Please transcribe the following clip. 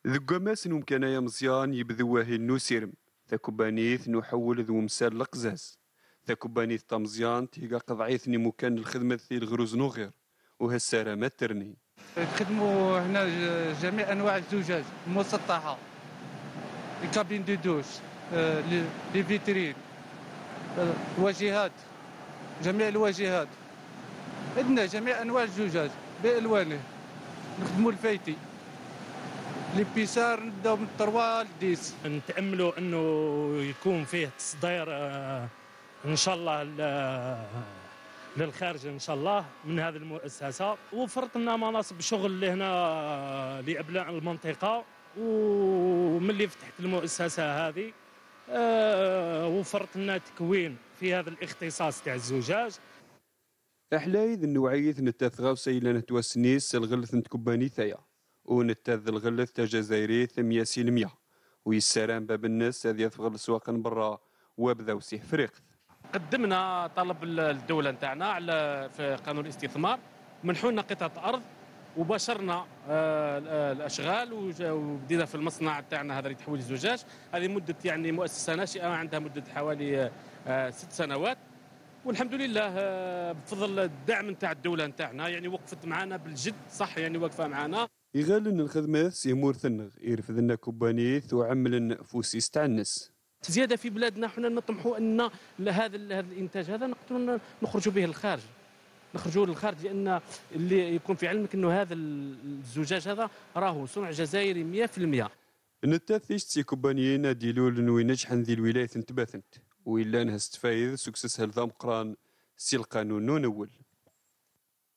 ذقماس ممكن يا مزيان يبذو واهي نو سيرم ذا كوبانيث نحول ذو مسال لقزاز ذا كوبانيث تمزيان تيقا قضعيثني مكان الخدمة ذي الغروز نغير وهالسلامات ترني نخدموا هنا جميع انواع الزجاج المسطحه، الكابين دو دوش، لي فيترين، الواجهات، جميع الواجهات. عندنا جميع انواع الزجاج بالوانه. نخدموا الفايتي، لي بيسار نبداو من 3 ل 10. نتاملوا انه يكون فيه تصدير ان شاء الله للخارج ان شاء الله من هذه المؤسسه. وفرت لنا مناصب شغل لهنا لابناء المنطقه، وملي فتحت المؤسسه هذه وفرت لنا تكوين في هذا الاختصاص تاع الزجاج. أحلايذ النوعية نتاث غاوسا إلا نتوسنيس الغلث نتكوباني ثايا ونتاذ الغلث تا جزائري 100% ويساران باب الناس هذه يثغل سواقا برا وابذا وسيح فريق. قدمنا طلب الدولة نتاعنا على في قانون الاستثمار، منحوا لنا قطعة أرض وباشرنا الأشغال وبدينا في المصنع تاعنا هذا لتحويل الزجاج. هذه مدة يعني مؤسسة ناشئة عندها مدة حوالي 6 سنوات، والحمد لله بفضل الدعم نتاع الدولة نتاعنا يعني وقفت معنا بالجد صح، يعني واقفة معنا. يغال ان الخدمات سيمور ثنغ يرفد لنا كوبانيث وعمل فوسيس تاع الناس. زيادة في بلادنا حنا نطمحوا ان هذا الانتاج هذا نقدروا نخرجوا به للخارج، نخرجوا للخارج، لان اللي يكون في علمك انه هذا الزجاج هذا راهو صنع جزائري 100%. نتاثيش تسي كوبانيين ديلول وينجحن ذي الولاية انتباثنت وإلا انها استفايد سكسس هالذا مقران سي القانون نول.